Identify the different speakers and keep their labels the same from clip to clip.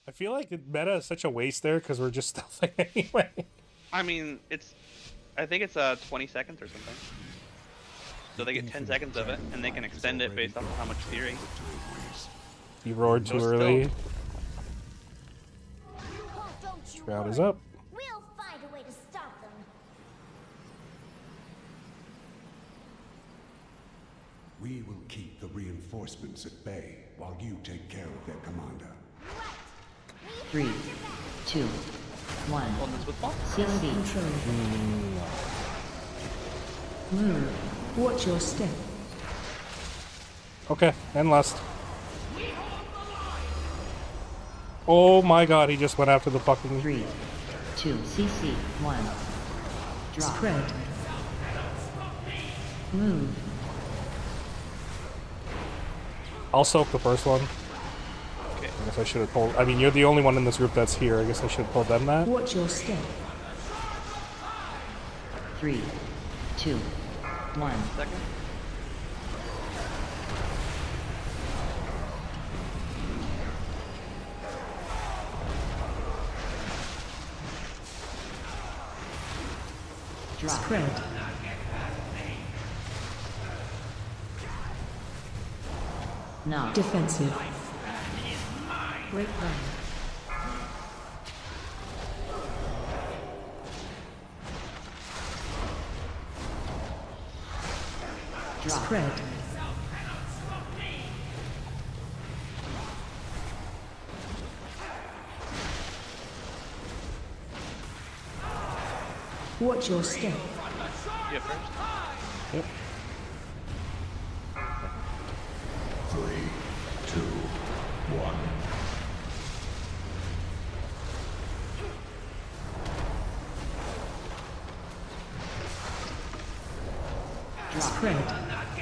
Speaker 1: I feel like meta is such a waste there because we're just stealthing anyway.
Speaker 2: I mean, I think it's 20 seconds or something. So they get 10 seconds of it, and they can extend it based off of how much fury.
Speaker 1: He roared too early. Shroud is up.
Speaker 3: We'll find a way to stop them.
Speaker 4: We will keep the reinforcements at bay while you take care of their commander.
Speaker 5: 3, 2, 1.
Speaker 2: Holding this with ball.
Speaker 5: CC.
Speaker 6: Move. Watch your step.
Speaker 1: Okay, and lust. Oh my god, he just went after the fucking
Speaker 5: 3, 2, CC. 1. Drop.
Speaker 6: Spread. Move.
Speaker 1: I'll soak the first one.
Speaker 2: Okay.
Speaker 1: I guess I should have told. I mean, you're the only one in this group that's here. I guess I should have told them that.
Speaker 6: Watch your step.
Speaker 5: 3, 2, 1.
Speaker 2: Second.
Speaker 5: Drop.
Speaker 6: Spread.
Speaker 5: Knock.
Speaker 6: Defensive. Break run.
Speaker 5: Drop.
Speaker 6: Spread. Watch your step.
Speaker 2: Yeah, first.
Speaker 1: Yep.
Speaker 4: 3, 2, 1.
Speaker 6: Spread.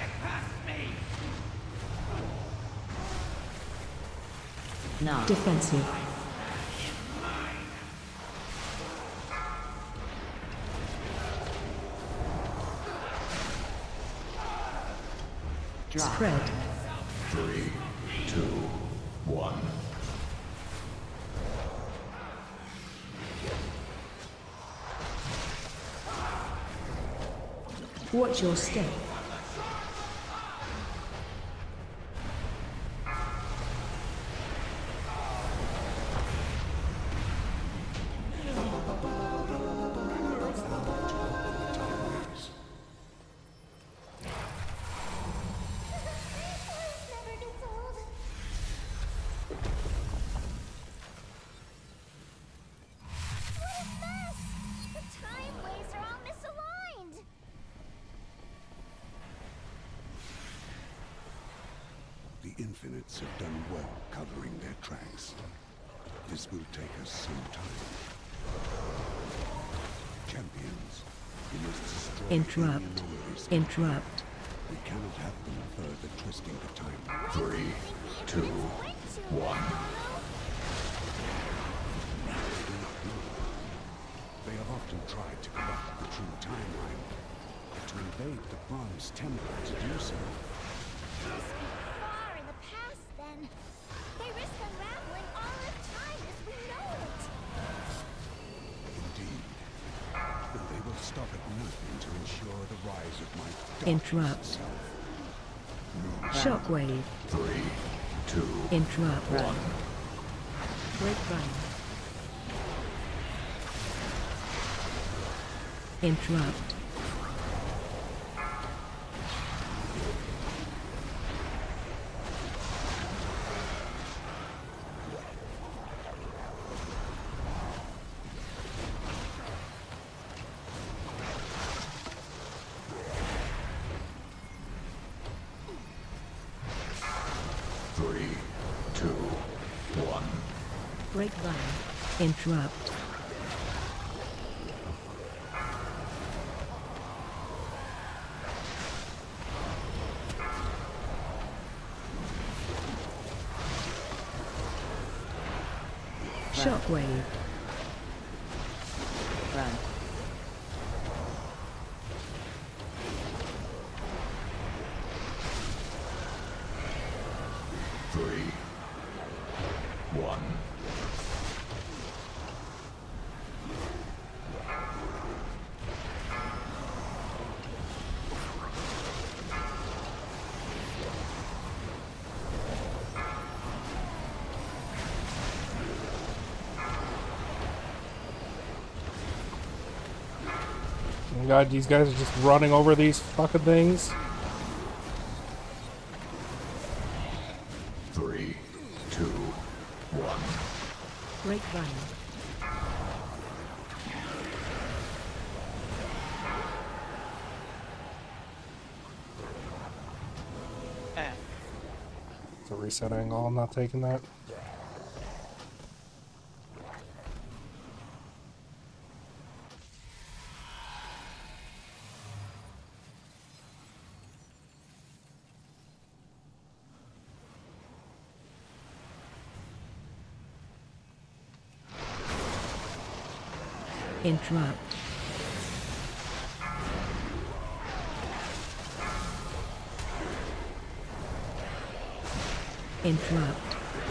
Speaker 5: Knock.
Speaker 6: Defensive.
Speaker 5: Drop.
Speaker 6: Spread.
Speaker 4: 3, 2, 1.
Speaker 6: Watch your step.
Speaker 3: Never gets old. What a mess! The time waves are all misaligned.
Speaker 4: The Infinites have done well covering their tracks. This will take us some time. Champions, we must destroy
Speaker 6: Interrupt.
Speaker 4: any anomalies.
Speaker 6: Interrupt.
Speaker 4: We cannot have them further twisting the timeline. 3, 2, 1. They have often tried to corrupt the true timeline, but to invade the Bronze Temple to do so.
Speaker 3: Must be far in the past, then. They risk unraveling all of time as we know it.
Speaker 4: Indeed. And they will stop at nothing to ensure the rise of my
Speaker 6: Interrupt.
Speaker 4: self.
Speaker 6: Shockwave.
Speaker 4: 3, 2,
Speaker 6: Interrupt.
Speaker 5: Run.
Speaker 6: Break run. Interrupt.
Speaker 4: Three, 2, 1.
Speaker 6: Break run. Interrupt. Shockwave.
Speaker 5: Run.
Speaker 4: Three, 1.
Speaker 1: god, these guys are just running over these fucking things.
Speaker 4: 3, 2, 1.
Speaker 6: Grapevine.
Speaker 1: It's a reset angle, I'm not taking that.
Speaker 6: Interrupt. Interrupt.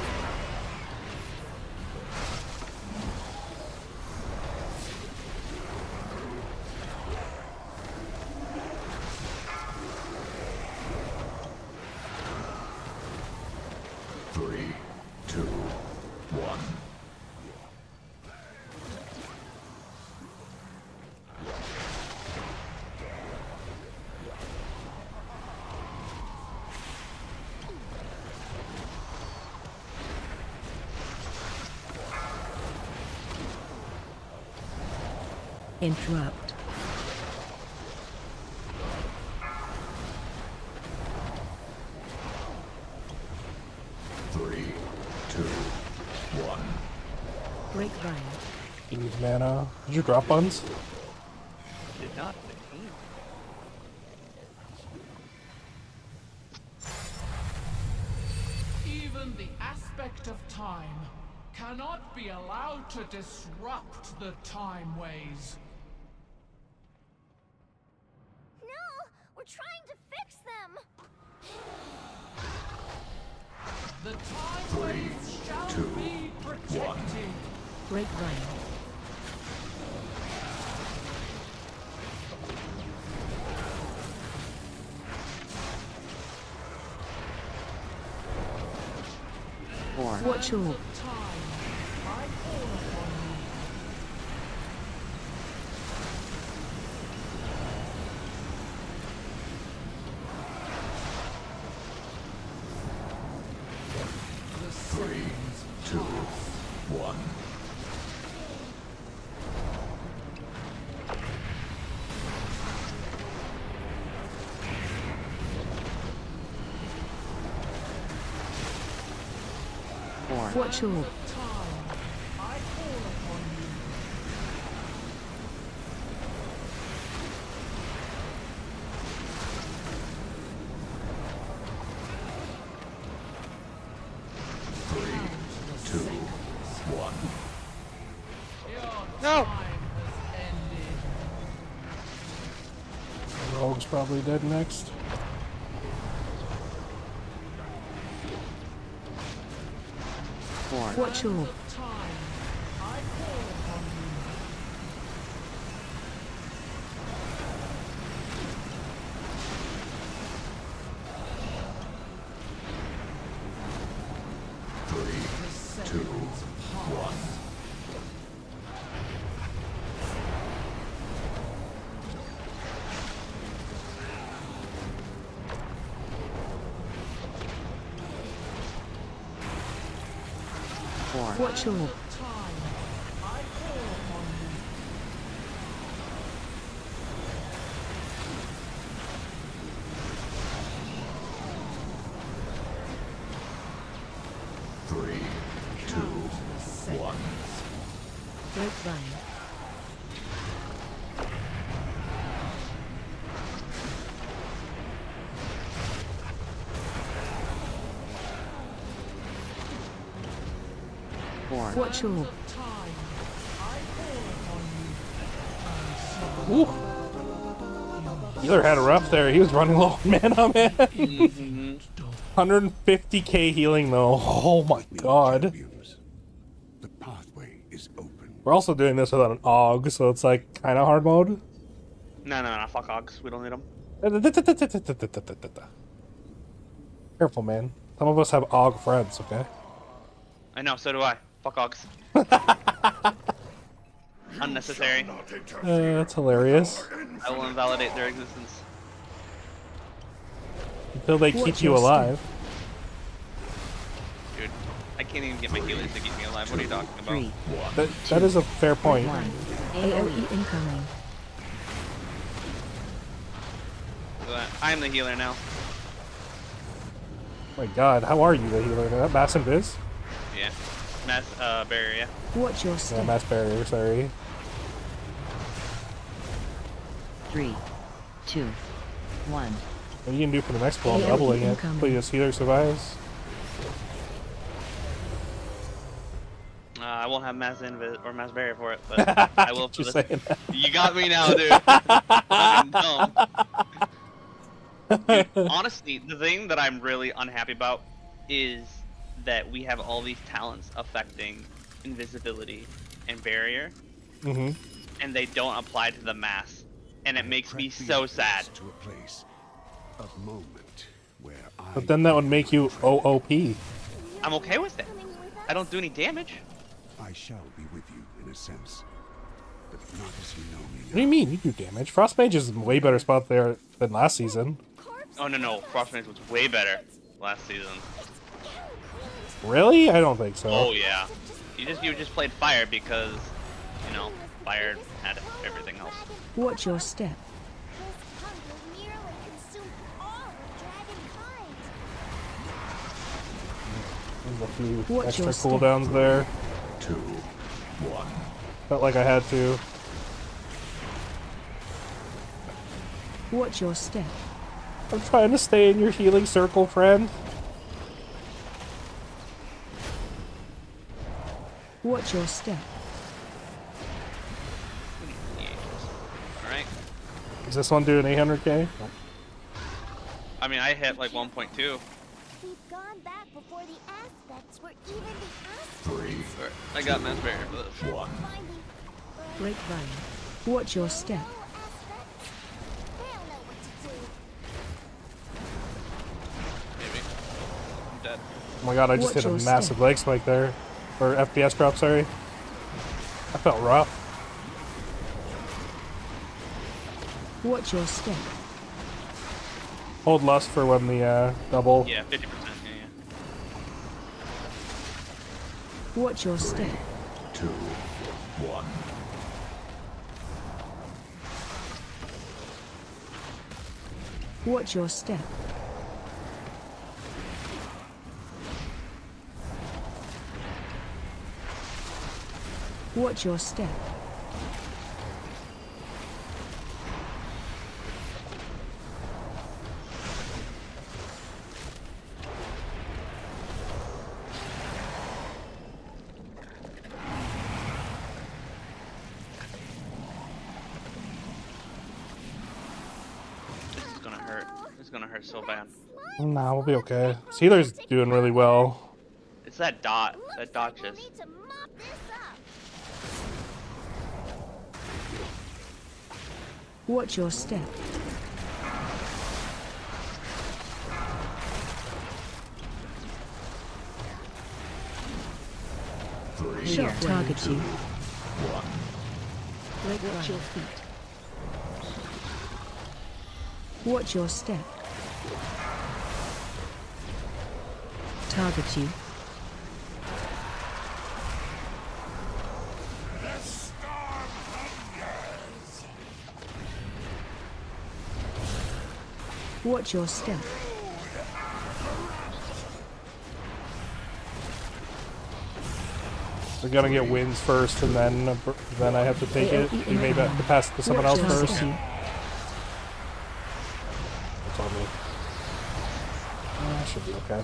Speaker 4: Three, two, one.
Speaker 6: Interrupt.
Speaker 4: Three, two, one.
Speaker 6: Grapevine.
Speaker 1: Use mana. Did you drop buns?
Speaker 2: Did not.
Speaker 7: Even the aspect of time cannot be allowed to disrupt the time ways.
Speaker 3: No! We're trying to fix them!
Speaker 7: The time ways shall
Speaker 4: two,
Speaker 7: be protected.
Speaker 6: Grapevine. Watch all.
Speaker 7: Time, I call upon you. The
Speaker 4: Three,
Speaker 7: seconds
Speaker 4: two, one.
Speaker 6: Watch all.
Speaker 7: time, I call upon you.
Speaker 4: Three, two, one.
Speaker 7: Your
Speaker 2: No!
Speaker 7: time has ended.
Speaker 1: Rogue's probably dead next.
Speaker 6: Watch all.
Speaker 7: Time, I call upon you.
Speaker 4: Three, two, one.
Speaker 6: Watch all.
Speaker 7: Time, I call upon you.
Speaker 4: Three, two, one.
Speaker 6: Grapevine. Watch all.
Speaker 7: Time, I call upon you.
Speaker 1: Ooh. Healer had a rough there. He was running low on mana, man. 150k healing though. Oh my god.
Speaker 4: Champions. The pathway is open.
Speaker 1: We're also doing this without an AUG, so it's like kind of hard mode.
Speaker 2: No, fuck Ogs. We don't need them.
Speaker 1: Careful, man. Some of us have AUG friends, okay?
Speaker 2: I know, so do I. Fuck Ogs. Unnecessary.
Speaker 1: That's hilarious.
Speaker 2: I will invalidate their existence.
Speaker 1: Until they keep
Speaker 6: Watch
Speaker 1: you
Speaker 6: your
Speaker 1: alive.
Speaker 2: Dude, I can't even get my healers to keep me alive. What are you talking about?
Speaker 5: 3,
Speaker 1: That is a fair point.
Speaker 5: 1.
Speaker 6: AoE incoming.
Speaker 2: I'm the healer now.
Speaker 1: My god, how are you the healer? That mass invis?
Speaker 2: Yeah. Mass barrier, yeah.
Speaker 6: Watch your
Speaker 1: Yeah,
Speaker 6: step.
Speaker 1: mass barrier, sorry.
Speaker 5: 3, 2, 1.
Speaker 1: What are you gonna do for the next ball? I'm
Speaker 6: AoE
Speaker 1: doubling it.
Speaker 6: incoming.
Speaker 1: Please, healer survives.
Speaker 2: I won't have mass invis or mass barrier for it, but I will for
Speaker 1: Just
Speaker 2: this.
Speaker 1: saying that.
Speaker 2: You got me now, dude. I'm dumb. Dude, honestly, the thing that I'm really unhappy about is that we have all these talents affecting invisibility and barrier,
Speaker 1: Mm-hmm.
Speaker 2: and they don't apply to the mass, and it makes me so sad.
Speaker 4: To a place of moment where I
Speaker 1: But then that would make you OOP.
Speaker 2: I'm okay with it. I don't do any damage.
Speaker 4: I shall be with you in a sense, but not as you know me
Speaker 1: What do you mean? You do damage. Frostmage is a way better spot there than last season.
Speaker 2: Oh no, Frostmage was way better last season.
Speaker 1: Really? I don't think so.
Speaker 2: Oh yeah. You just played fire because, you know, fire had everything else.
Speaker 6: Watch your step.
Speaker 3: This hunger nearly consumed all of dragonkind.
Speaker 1: There's a few
Speaker 6: Watch
Speaker 1: extra
Speaker 6: your step.
Speaker 1: cooldowns there.
Speaker 4: 2, 1.
Speaker 1: Felt like I had to.
Speaker 6: Watch your step.
Speaker 1: I'm trying to stay in your healing circle, friend.
Speaker 6: Watch your step.
Speaker 2: Alright.
Speaker 1: Is this one doing 800k?
Speaker 2: I mean, I hit like 1.2.
Speaker 3: We've gone back before the aspects were even the aspects.
Speaker 4: 3,
Speaker 2: I got mass barrier for this.
Speaker 4: 1.
Speaker 3: Finding
Speaker 6: Grapevine. Watch your step.
Speaker 3: no aspects. They'll know what to do.
Speaker 2: Maybe. I'm dead.
Speaker 1: Oh my god, I just
Speaker 6: Watch
Speaker 1: hit a
Speaker 6: your
Speaker 1: massive
Speaker 6: step.
Speaker 1: leg spike there. Or FPS drop, sorry. I felt rough.
Speaker 6: Watch your step.
Speaker 1: Hold lust for when the double.
Speaker 2: Yeah, 50%. Yeah.
Speaker 6: Watch your step.
Speaker 4: 2, 1.
Speaker 6: Watch your step. Watch your step.
Speaker 2: This is gonna hurt. This is gonna hurt so bad.
Speaker 1: Nah, we'll be okay. This healer's doing really well.
Speaker 2: It's that dot. That dot
Speaker 3: We'll
Speaker 2: just.
Speaker 3: need to mop this up.
Speaker 6: Watch your step. Shot target you. Watch your feet. Watch your step. Target you. Watch your step.
Speaker 1: We're gonna get wins first, and then I have to take it. We may have to pass it to someone else
Speaker 6: Watch your
Speaker 1: first.
Speaker 6: step.
Speaker 1: That's on me. Should be okay.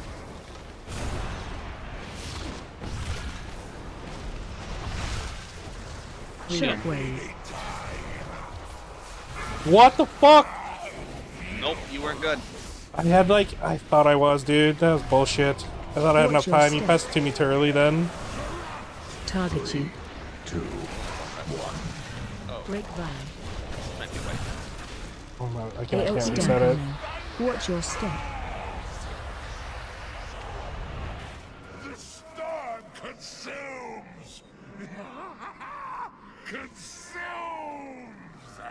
Speaker 6: Shockwave.
Speaker 1: What the fuck?
Speaker 2: Nope, you weren't good.
Speaker 1: I had like, I thought I was, dude. That was bullshit. I thought I had enough
Speaker 6: Watch your
Speaker 1: time. You
Speaker 6: step.
Speaker 1: passed it to me too early then.
Speaker 6: Target you.
Speaker 4: 2, 1.
Speaker 6: Grapevine.
Speaker 2: Might be right.
Speaker 1: Oh my, I can't
Speaker 6: AOE
Speaker 1: reset it.
Speaker 6: incoming. Watch your step.
Speaker 8: The storm consumes! Consumes!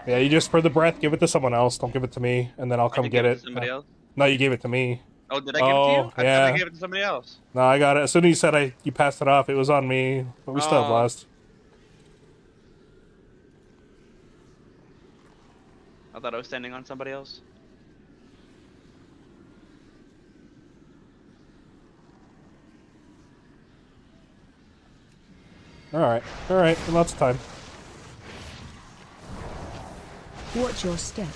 Speaker 1: Yeah, you just for the breath, give it to someone else. Don't give it to me, and then I'll come
Speaker 2: I
Speaker 1: get
Speaker 2: give
Speaker 1: it.
Speaker 2: to somebody else.
Speaker 1: No, you gave it to me.
Speaker 2: Oh, did I give it to you? I thought
Speaker 1: yeah.
Speaker 2: I gave it to somebody else.
Speaker 1: No, I got it. As soon as you said you passed it off, it was on me. But we still have
Speaker 2: Oh.
Speaker 1: lost.
Speaker 2: I thought I was standing on somebody else.
Speaker 1: Alright, alright, lots of time.
Speaker 6: Watch your step.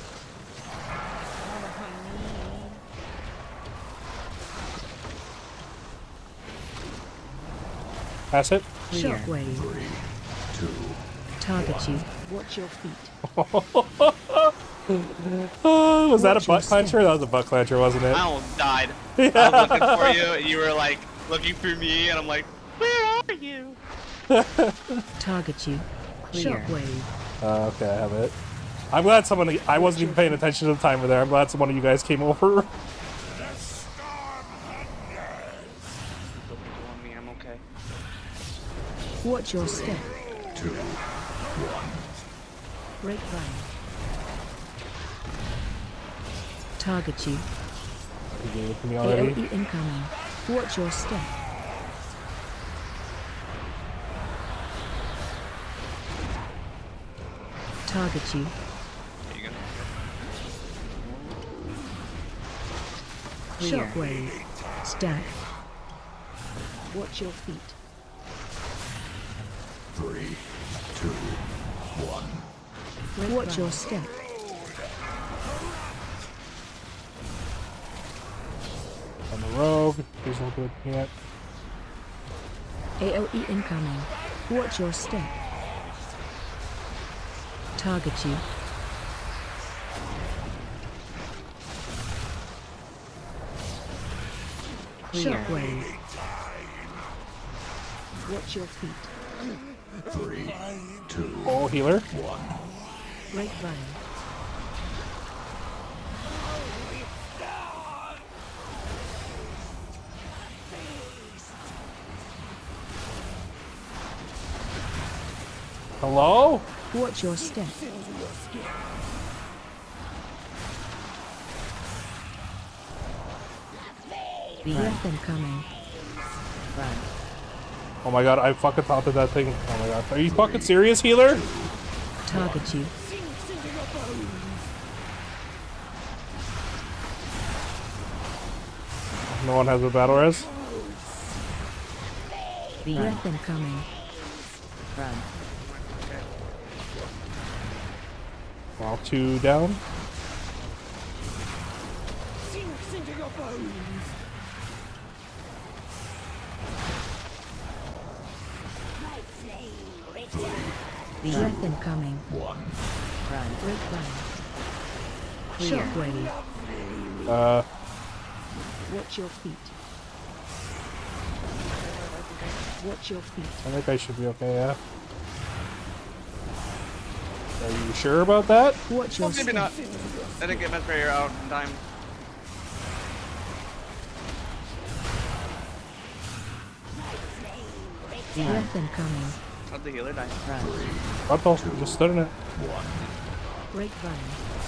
Speaker 1: Pass it.
Speaker 5: Clear.
Speaker 6: Shockwave. Target you. Watch your feet.
Speaker 1: Oh, was that a
Speaker 6: Watch your
Speaker 1: butt clencher? That was a butt clencher, wasn't it?
Speaker 2: I almost died. I was looking for you, and you were like looking for me, and I'm like, where are you?
Speaker 6: Target you.
Speaker 5: Clear.
Speaker 6: Shockwave.
Speaker 1: Okay, I have it. I'm glad someone. I wasn't even paying attention to the timer there. I'm glad one of you guys came over.
Speaker 2: I'm okay.
Speaker 6: Watch your step. 2, 1. Break line. Target you.
Speaker 1: You gave it to me already.
Speaker 6: AoE incoming. Watch your step. Target you.
Speaker 2: There you go.
Speaker 5: Clear.
Speaker 6: Shockwave. Stack. Watch your feet.
Speaker 4: 3, 2, 1.
Speaker 6: Watch your step.
Speaker 1: On the rogue. Please don't do it yet.
Speaker 6: AoE incoming. Watch your step. Target you.
Speaker 5: Clear.
Speaker 6: Shockwave. Watch your feet.
Speaker 4: 3, 2,
Speaker 1: Oh, healer.
Speaker 4: 1.
Speaker 6: Grapevine.
Speaker 1: Hello?
Speaker 6: Watch your step. Breath incoming.
Speaker 5: Run.
Speaker 1: Oh my god, I fucking taunted that thing. Oh my god. Are you fucking serious, healer?
Speaker 6: Target you.
Speaker 1: No one has a battle res?
Speaker 5: Beam.
Speaker 6: Breath incoming.
Speaker 5: Run.
Speaker 1: Well, 2 down.
Speaker 5: Beam.
Speaker 6: Breath incoming.
Speaker 5: Run.
Speaker 6: Grapevine.
Speaker 5: Clear.
Speaker 6: Shockwave. Watch your feet. Watch your feet.
Speaker 1: I think I should be okay, yeah. Are you sure about that?
Speaker 6: Watch your
Speaker 2: Well, maybe
Speaker 6: step.
Speaker 2: not. I didn't get Mesmer out in time.
Speaker 5: Beam.
Speaker 6: Breath incoming.
Speaker 2: How'd the healer die?
Speaker 5: Run.
Speaker 1: Butthole, you just stood in it.
Speaker 6: Grapevine.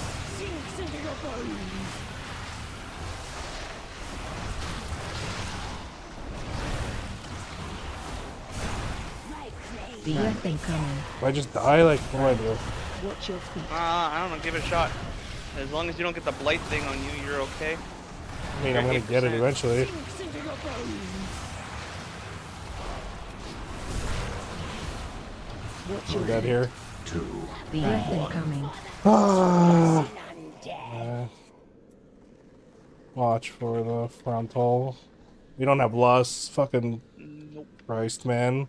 Speaker 5: Beam.
Speaker 6: Breath incoming.
Speaker 1: Do I just die? Like, what do I do?
Speaker 6: Watch your feet.
Speaker 2: I don't know. Give it a shot. As long as you don't get the blight thing on you, you're okay.
Speaker 1: I mean, I'm gonna get it
Speaker 2: 8%.
Speaker 1: eventually.
Speaker 6: Watch
Speaker 1: I'm
Speaker 6: your
Speaker 1: dead here.
Speaker 4: 2,
Speaker 5: Beam.
Speaker 6: breath incoming.
Speaker 1: Watch for the frontal. We don't have lust. Fucking
Speaker 2: Nope.
Speaker 1: Christ, man.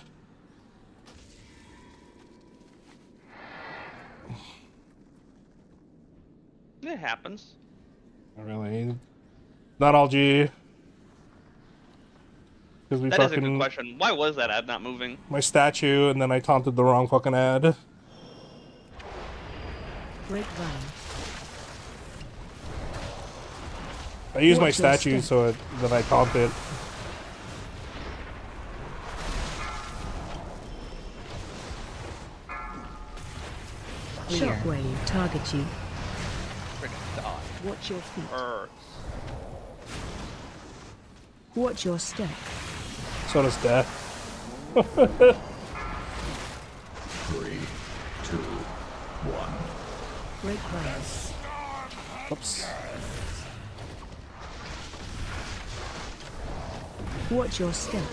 Speaker 2: It happens.
Speaker 1: Not really. Not all G. Because we
Speaker 2: That is a good
Speaker 1: fucking
Speaker 2: question. Why was that ad not moving?
Speaker 1: my statue, and then I taunted the wrong fucking ad.
Speaker 6: Grapevine.
Speaker 1: I used my
Speaker 6: Watch your
Speaker 1: statue,
Speaker 6: step.
Speaker 1: then I taunted.
Speaker 5: Clear.
Speaker 6: Shockwave. Target you.
Speaker 2: Friggin' die.
Speaker 6: Watch your feet.
Speaker 2: Or
Speaker 6: Watch your step.
Speaker 1: So does death.
Speaker 4: 3, 2, 1.
Speaker 6: Break ground.
Speaker 1: Oops.
Speaker 6: Watch your step.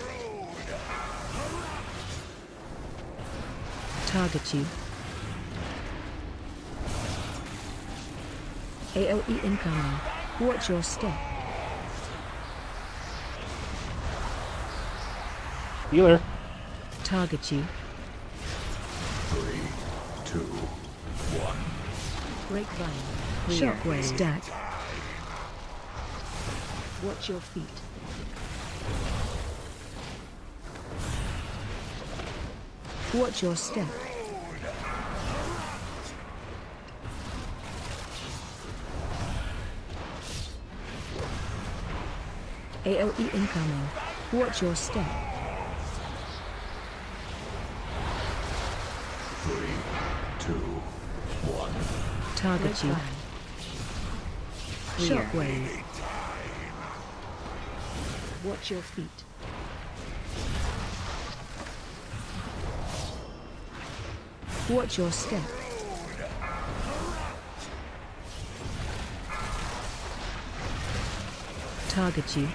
Speaker 6: Target you. AOE incoming. Watch your step.
Speaker 1: Healer.
Speaker 6: Target you.
Speaker 4: 3, 2, 1.
Speaker 6: Grapevine.
Speaker 5: Clear.
Speaker 6: Shockwave. Stack. Watch your feet. Watch your step. AOE incoming. Watch your step.
Speaker 4: 3, 2, 1.
Speaker 6: Target you.
Speaker 5: Clear.
Speaker 6: Shockwave. Watch your feet. Watch your step. Target you.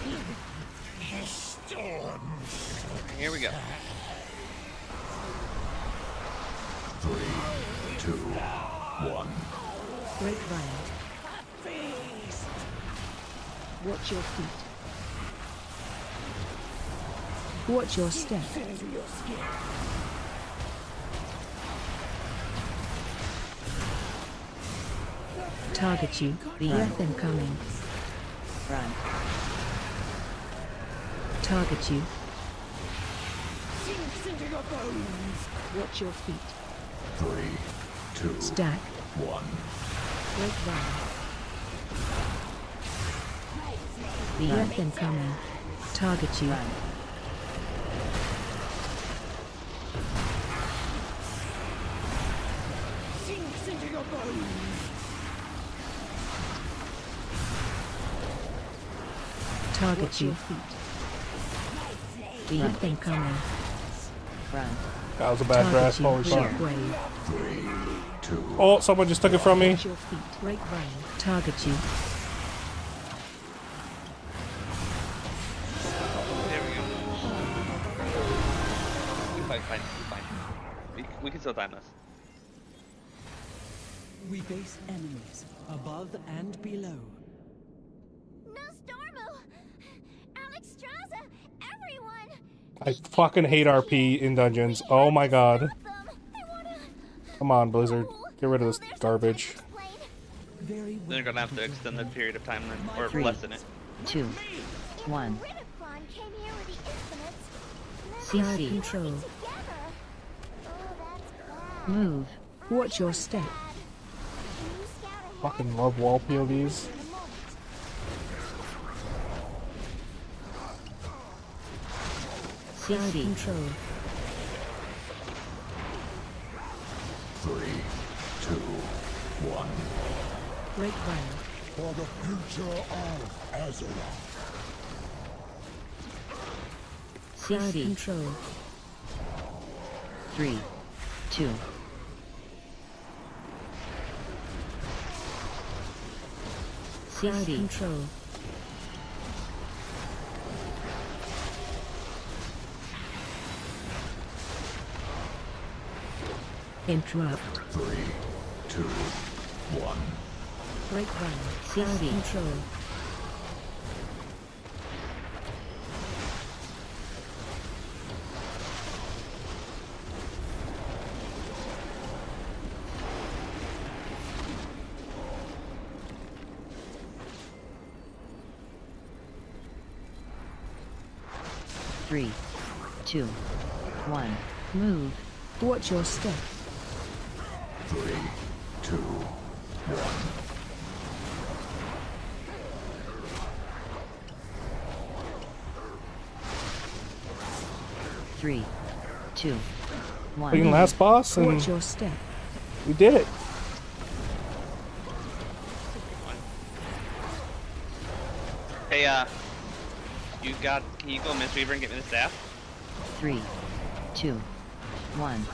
Speaker 2: here we go.
Speaker 4: 3, 2, 1.
Speaker 6: Grapevine. Watch your feet. Watch your step. Target you. Breath incoming.
Speaker 5: Run.
Speaker 6: Target you. Watch your feet.
Speaker 4: 3, 2,
Speaker 6: Stack.
Speaker 4: 1.
Speaker 6: Grapevine.
Speaker 5: Run.
Speaker 6: Breath incoming. Target you.
Speaker 5: Run.
Speaker 6: Target you. Breath incoming.
Speaker 5: Run.
Speaker 1: That was a bad grasp. Holy fuck.
Speaker 6: Shockwave.
Speaker 4: 3, 2,
Speaker 1: Oh, someone just took it from me.
Speaker 6: Watch your feet. Grapevine. Target you.
Speaker 2: There we go. We're fine. We can still time this.
Speaker 8: We face enemies above and below.
Speaker 3: Nostormo! Alexstrasza! Everyone!
Speaker 1: I fucking hate RP in dungeons. Oh my god.
Speaker 3: Stop them! They wanna...
Speaker 1: Come on, Blizzard. Get rid of this
Speaker 3: There's no
Speaker 1: garbage.
Speaker 3: time to explain.
Speaker 8: Very
Speaker 2: Then
Speaker 8: well.
Speaker 2: they're gonna have to extend the period of time then, or
Speaker 5: 3,
Speaker 2: lessen it.
Speaker 5: 2,
Speaker 3: If
Speaker 5: 1.
Speaker 3: Ridicron came here with the Infinites,
Speaker 5: CC.
Speaker 3: then they
Speaker 6: Control.
Speaker 3: would be together. Oh, that's bad.
Speaker 5: Move.
Speaker 6: Watch your step.
Speaker 3: Can you scout ahead?
Speaker 1: Fucking love wall POVs.
Speaker 3: In a moment.
Speaker 5: CC.
Speaker 6: Control.
Speaker 4: 3, 2, 1.
Speaker 6: Grapevine.
Speaker 4: For the future of Azeroth.
Speaker 6: Side
Speaker 5: CC.
Speaker 6: control.
Speaker 5: 3, 2.
Speaker 6: Side
Speaker 5: CC.
Speaker 6: control. Interrupt.
Speaker 4: 3, 2, 1.
Speaker 6: Grapevine.
Speaker 5: CC.
Speaker 6: Side control.
Speaker 5: Three, 2, 1. Move.
Speaker 6: Watch your step.
Speaker 4: 3, 2, 1.
Speaker 5: 3, 2, 1.
Speaker 1: Freaking last boss, and
Speaker 6: Watch your step.
Speaker 1: we did it.
Speaker 2: Hey, can you go Mistweaver and get me the staff?
Speaker 5: 3, 2, 1.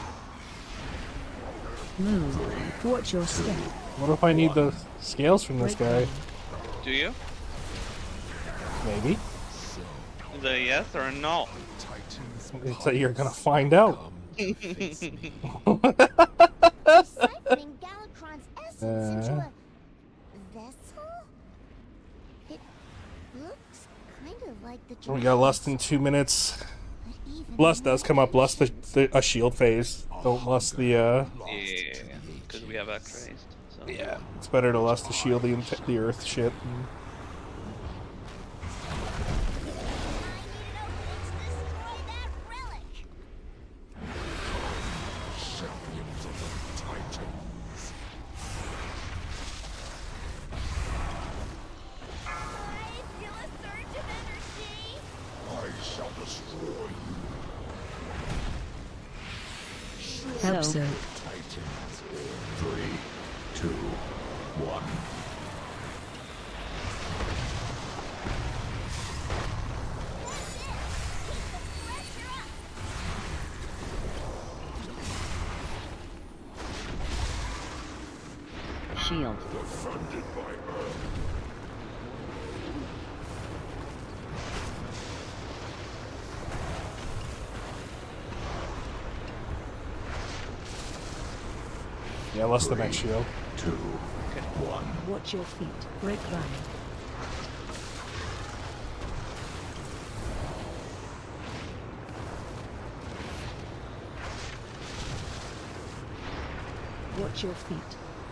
Speaker 5: Move.
Speaker 6: Watch your step.
Speaker 1: What if I need the scales from this guy?
Speaker 2: Do you?
Speaker 1: Maybe.
Speaker 2: Is it a yes or a no?
Speaker 1: It's that you're gonna find out.
Speaker 3: Siphoning Galakrond's essence into a vessel? It looks kind of like the
Speaker 1: We got less than 2 minutes.
Speaker 3: but even
Speaker 1: Lust does come up. Lust a shield phase. Don't lust the
Speaker 2: Yeah, because we have X raised. So.
Speaker 1: Yeah, it's better to lust the shield the earth shit.
Speaker 4: Champions of the Titans.
Speaker 3: I feel a surge of energy.
Speaker 4: I shall destroy you.
Speaker 6: Absurd.
Speaker 4: Titans. 3, 2, 1.
Speaker 5: Shield.
Speaker 4: Defended by Earth.
Speaker 1: Yeah, lust the next shield.
Speaker 4: 2, 1.
Speaker 6: Watch your feet. Break line. Watch your feet.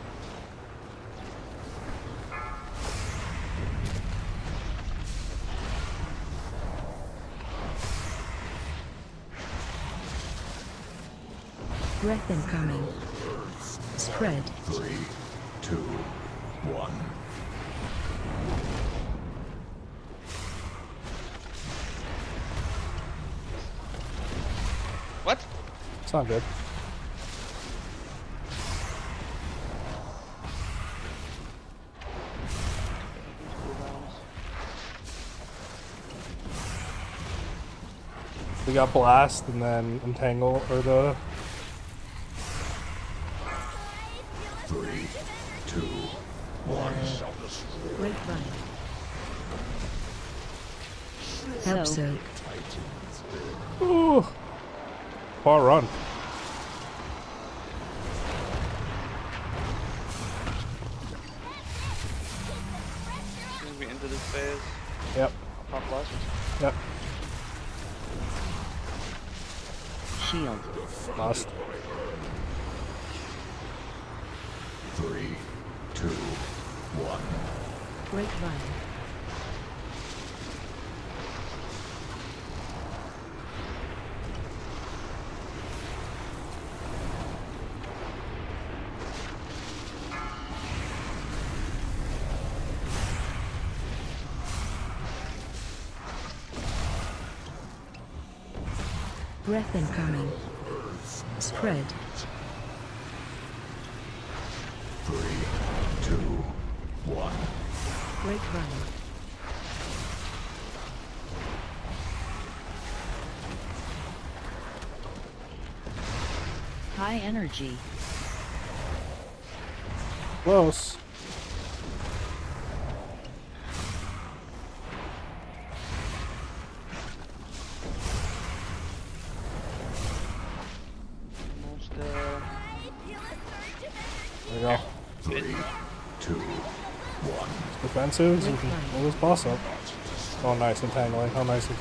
Speaker 6: Breath incoming. Spread.
Speaker 4: 3, 2, 1.
Speaker 2: What?
Speaker 1: It's not good. We got blast and then entangle or the
Speaker 4: 3, 2, 1. Shall destroy
Speaker 6: Break line.
Speaker 5: So,
Speaker 6: Absurd.
Speaker 1: ooh, far run.
Speaker 2: As soon as we enter this phase,
Speaker 1: Yep,
Speaker 2: I'll pop lust.
Speaker 1: yep.
Speaker 5: shield.
Speaker 1: Lust.
Speaker 4: 3, 2, 1.
Speaker 6: Break line. Breath incoming. Spread.
Speaker 4: 3, 2, 1.
Speaker 6: Break line.
Speaker 5: High energy.
Speaker 1: Close.
Speaker 2: Almost,
Speaker 1: There we go.
Speaker 4: 3, 2, 1.
Speaker 1: Defensives. You can always boss up. Oh, nice entangling. How nice.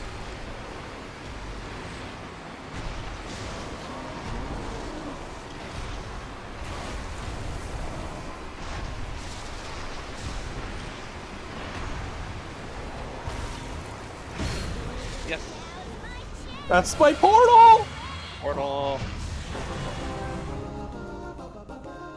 Speaker 2: yes.
Speaker 1: That's my portal!
Speaker 2: Portal.